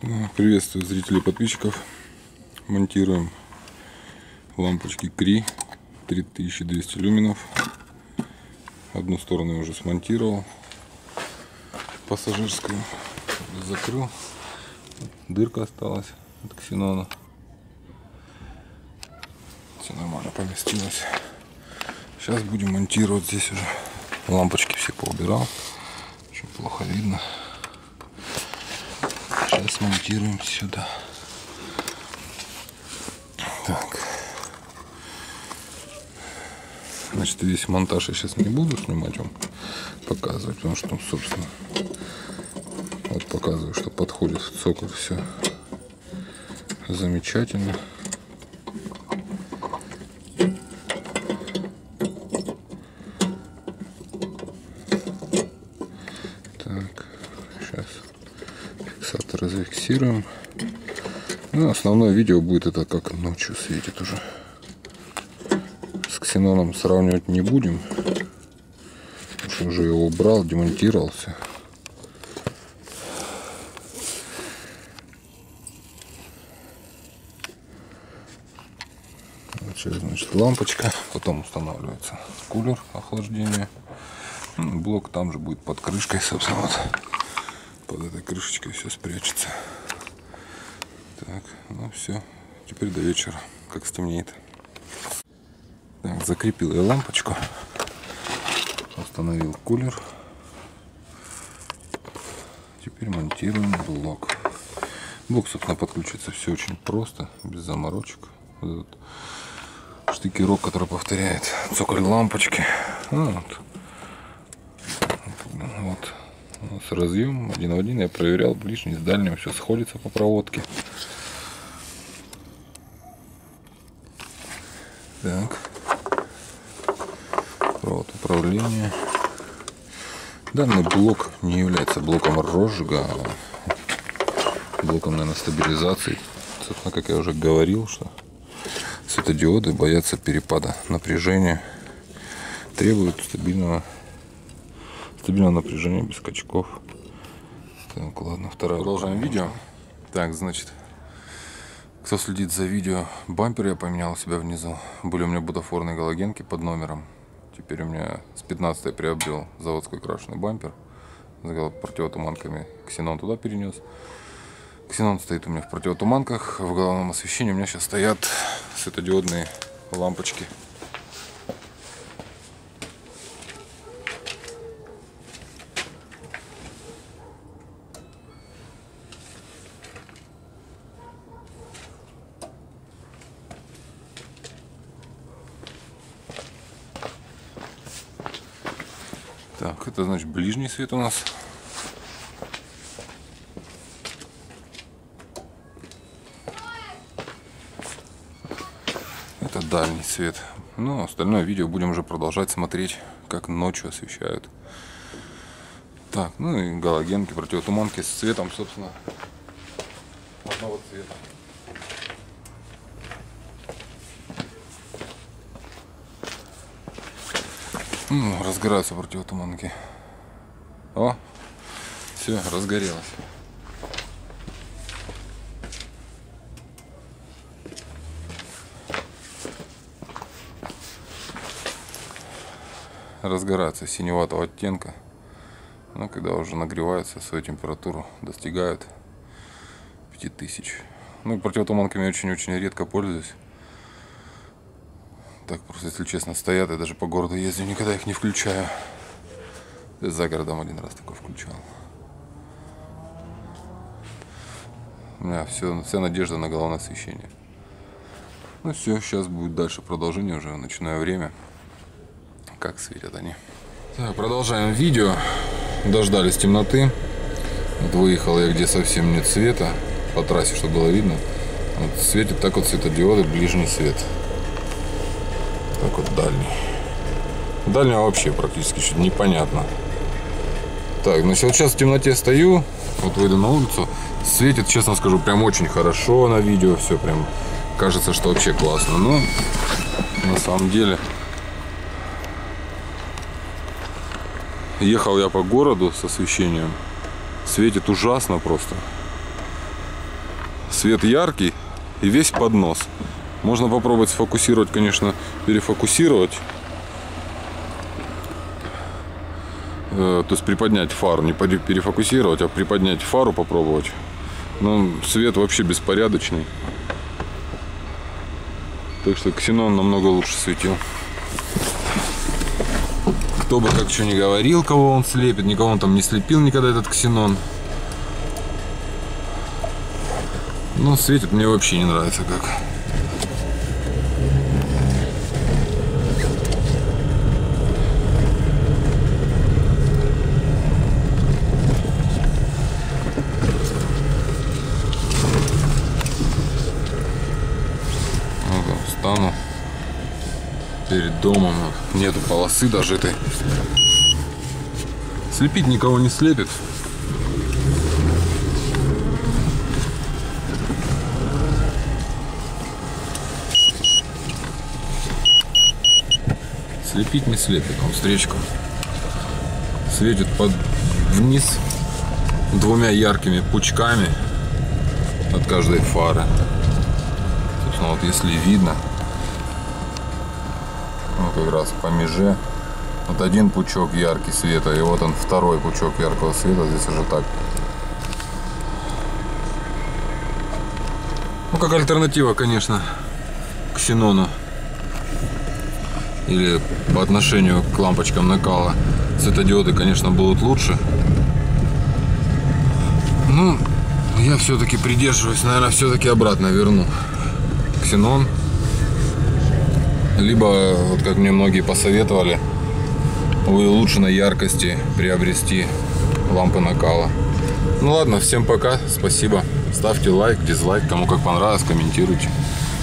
Приветствую зрителей и подписчиков. Монтируем лампочки Cree 3200 люменов. Одну сторону я уже смонтировал, пассажирскую закрыл, дырка осталась от ксенона. Все нормально поместилось. Сейчас будем монтировать. Здесь уже лампочки все поубирал, очень плохо видно. Сейчас монтируем сюда. Так. Значит, весь монтаж я сейчас не буду снимать, вам показывать, потому что, собственно, вот показываю, что подходит в цоколь, все замечательно. Так, сейчас фиксатор зафиксируем. Ну, основное видео будет это как ночью светит уже. С ксеноном сравнивать не будем, потому что уже его убрал, демонтировался. Вот сейчас, значит, лампочка, потом устанавливается кулер охлаждения. Блок там же будет под крышкой, собственно, вот под этой крышечкой все спрячется. Так, ну все, теперь до вечера, как стемнеет. Так, закрепил я лампочку, установил кулер. Теперь монтируем блок. Блок, собственно, подключится все очень просто, без заморочек. Вот штекерок, который повторяет цоколь лампочки. Вот у нас разъем один в один. Я проверял ближний с дальним, все сходится по проводке. Так, провод управления. Данный блок не является блоком розжига, а блоком, наверное, стабилизации. Собственно, как я уже говорил, что светодиоды боятся перепада напряжения, требуют стабильного напряжения без скачков. Так, ладно, вторая. Продолжаем видео. Так, значит, кто следит за видео, бампер я поменял у себя внизу. Были у меня бутафорные галогенки под номером. Теперь у меня с 15 я приобрел заводской крашеный бампер с противотуманками. Ксенон туда перенес. Ксенон стоит у меня в противотуманках. В головном освещении у меня сейчас стоят светодиодные лампочки. Так, это значит ближний свет у нас. Это дальний свет. Ну, остальное видео будем уже продолжать смотреть, как ночью освещают. Так, ну и галогенки, противотуманки с цветом, собственно, одного цвета. Разгораются противотуманки. О, все, разгорелось. Разгораются синеватого оттенка. Но когда уже нагреваются, свою температуру достигают 5000. Ну и противотуманками очень-очень редко пользуюсь. Так просто, если честно, стоят, я даже по городу езжу, никогда их не включаю. За городом один раз такой включал. У меня вся надежда на головное освещение. Ну все, сейчас будет дальше продолжение, уже ночное время. Как светят они. Так, продолжаем видео. Дождались темноты. Вот выехал я, где совсем нет света. По трассе, чтобы было видно. Вот светит так вот светодиоды, ближний свет. Так вот дальний. Дальнего вообще практически что-то непонятно. Так, значит, вот сейчас в темноте стою. Вот выйду на улицу. Светит, честно скажу, прям очень хорошо на видео. Все прям кажется, что вообще классно. Но на самом деле ехал я по городу с освещением. Светит ужасно просто. свет яркий и весь под нос. Можно попробовать сфокусировать, конечно, перефокусировать. То есть приподнять фару, не перефокусировать, а приподнять фару попробовать. Но свет вообще беспорядочный. Так что ксенон намного лучше светил. Кто бы как что ни говорил, кого он слепит, никого он там не слепил никогда, этот ксенон. Но светит мне вообще не нравится как. Встану перед домом, нету полосы даже этой. Слепить никого не слепит. Слепить не слепит он встречку. Светит вниз двумя яркими пучками от каждой фары. Собственно, вот если видно, ну, как раз по меже, вот один пучок яркий света, и вот он второй пучок яркого света, здесь уже так. Ну, как альтернатива, конечно, к ксенону. Или по отношению к лампочкам накала светодиоды, конечно, будут лучше. Ну, я все-таки придерживаюсь, наверное, все-таки обратно верну ксенон. Либо, вот как мне многие посоветовали, в улучшенной яркости приобрести лампы накала. Ну ладно, всем пока, спасибо. Ставьте лайк, дизлайк, кому как понравилось, комментируйте.